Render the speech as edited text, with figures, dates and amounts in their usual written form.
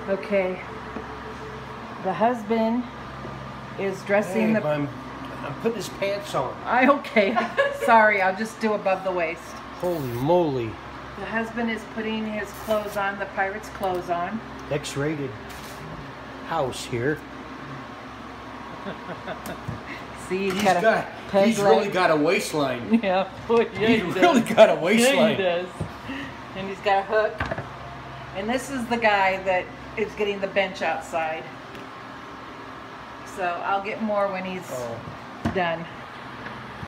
Okay. The husband is dressing I'm putting his pants on. Okay. Sorry, I'll just do above the waist. Holy moly. The husband is putting his clothes on, the pirate's clothes on. X-rated house here. See, he's really got a waistline. Yeah, boy, yeah, he's really got a waistline. Yeah, he does. And he's got a hook. And this is the guy that is getting the bench outside. So I'll get more when he's done.